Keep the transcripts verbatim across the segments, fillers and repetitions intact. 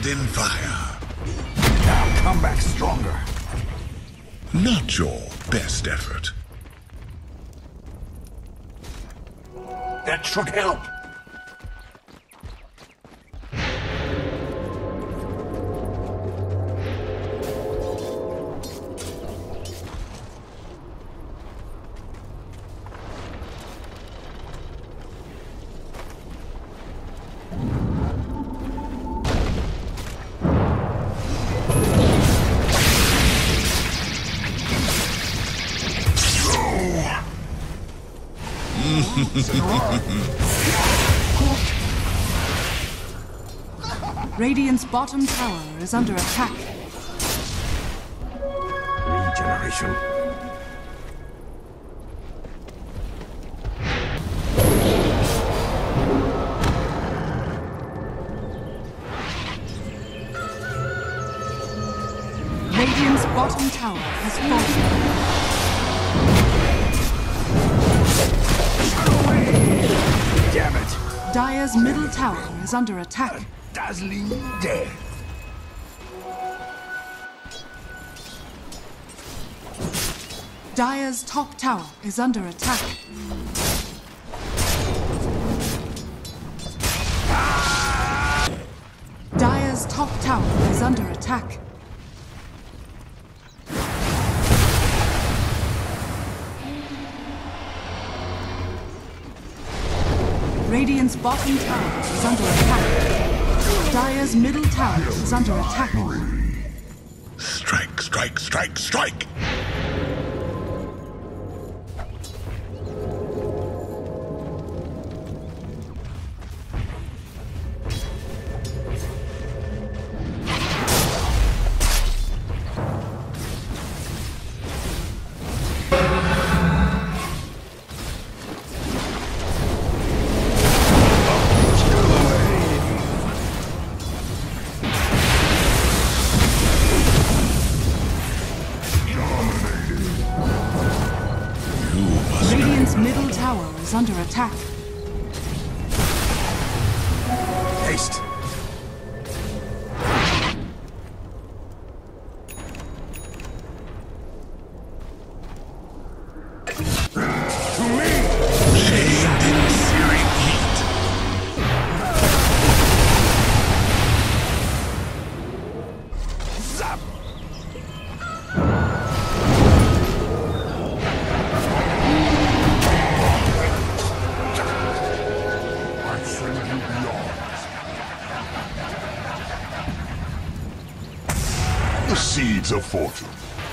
snared in fire. Now come back stronger. Not your best effort. That should help. Radiant's bottom tower is under attack. Regeneration. Radiant's bottom tower has fallen. Damn it! Dire's middle tower is under attack. Dazzling death. Dire's top tower is under attack. Dire's top tower is under attack. Radiant's bottom tower is under attack. Dire's middle tower is under attack. Strike, strike, strike, strike! Radiant's middle tower is under attack. Haste. To me! Shamed in searing heat. Zap! The seeds of fortune.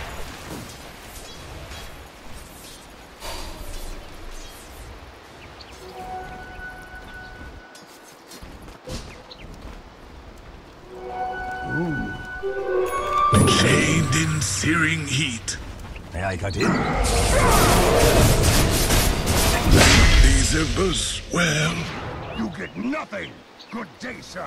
Shamed in searing heat. May I cut in? These embers, well, You get nothing! Good day, sir!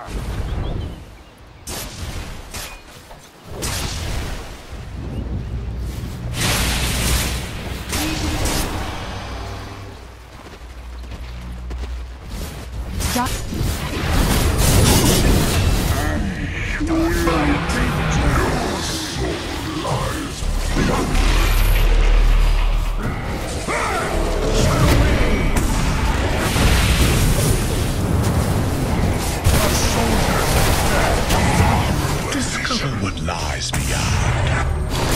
discover what lies beyond.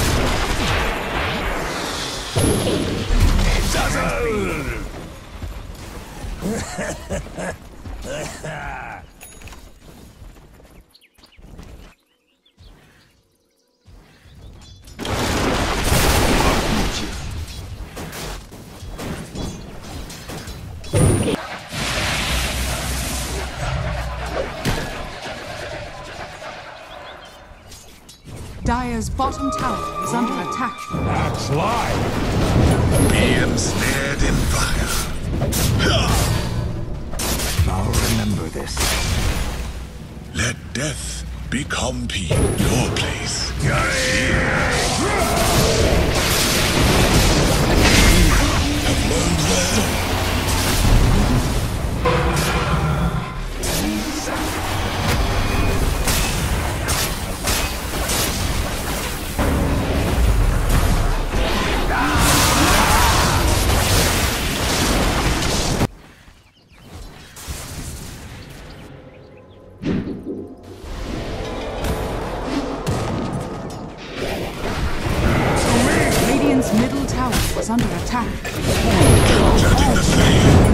Dire's bottom tower is under attack. That's live! Be ensnared in fire. I'll remember this. Let death become peace. Your place. Have learned well. middle tower is under attack. Jutting the flame.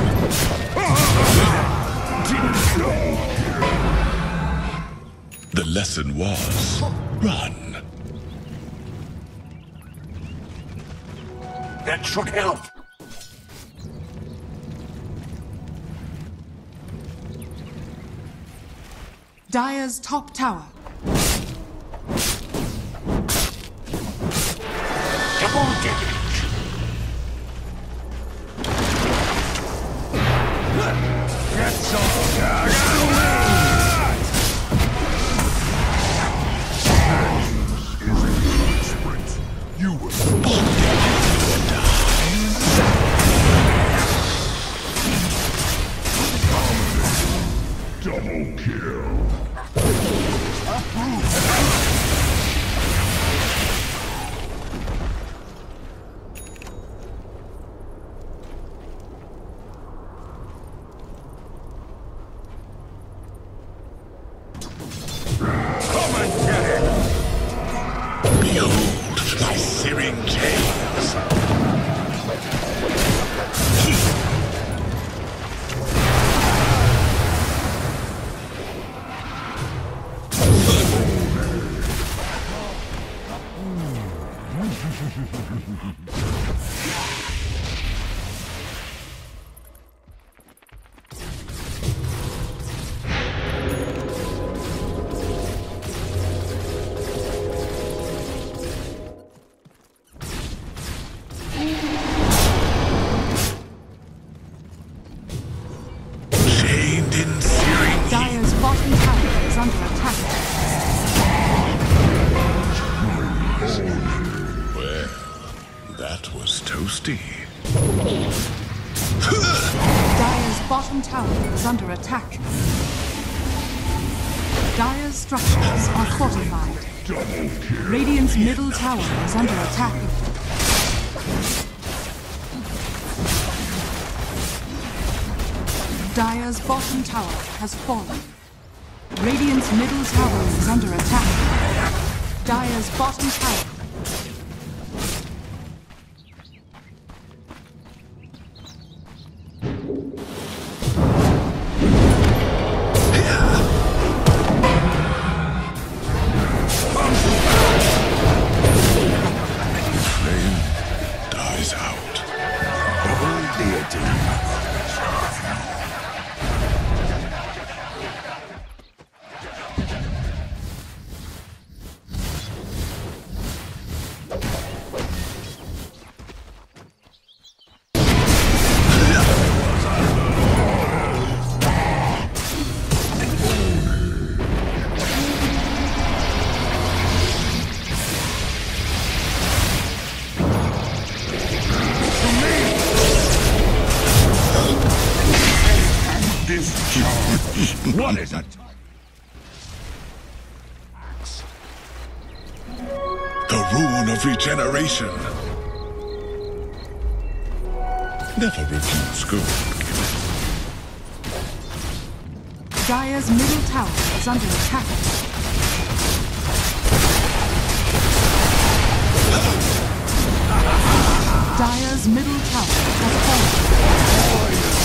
The lesson was run. That should help. Dire's top tower. Double damage. That's all. You were double kill. Come and get it. Behold my searing chains. Chained in searing Dire's bottom tower is under attack. Well, that was toasty. Dire's bottom tower is under attack. Dire's structures are fortified. Radiant's middle tower is under attack. Dire's bottom tower has fallen. Radiant's middle tower is under attack. Dire's bottom tower. Flame dies out. Double deity. Discharge. What is it? The rune of regeneration. Never refuse good. Dire's middle tower is under attack. Dire's middle tower has fallen.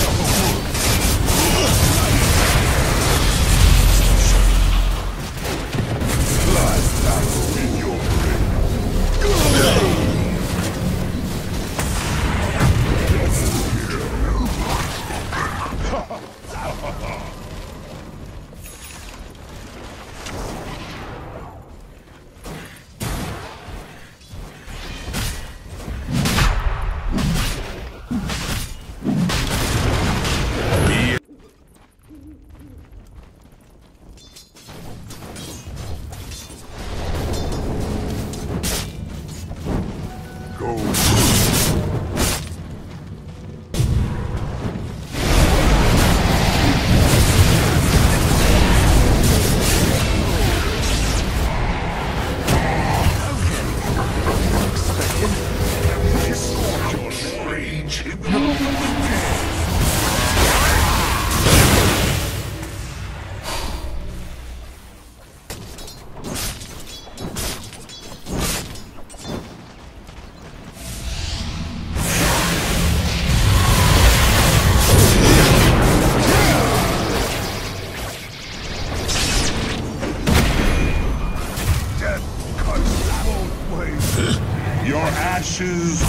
ashes.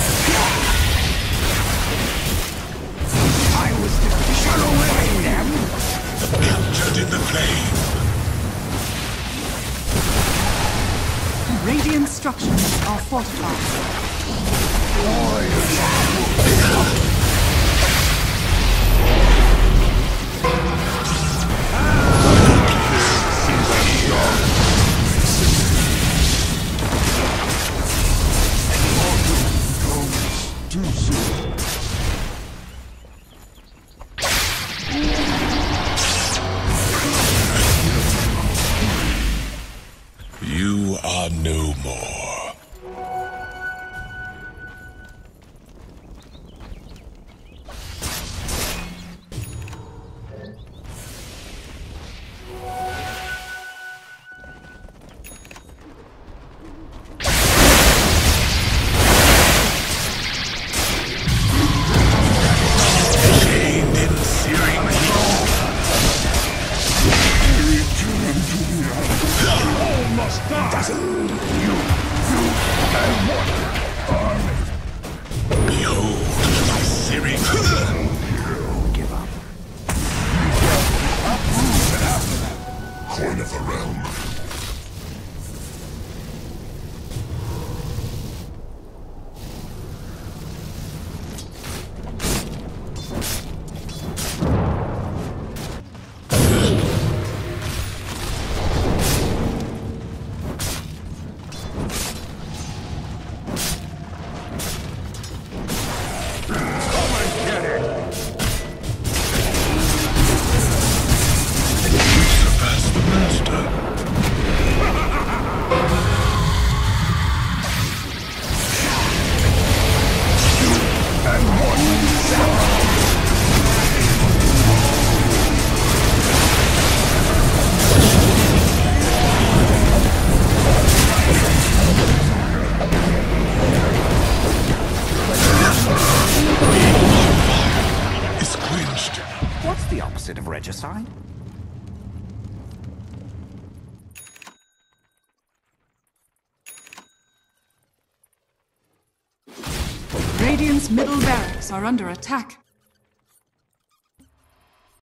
I was defeated away them. Captured in the flame. Radiant structures are fortified. Too soon. You are no more. Behold my searing. Give up. Coin of the realm. Surpass the master. Is quenched. What's the opposite of regicide? Radiant's middle barracks are under attack.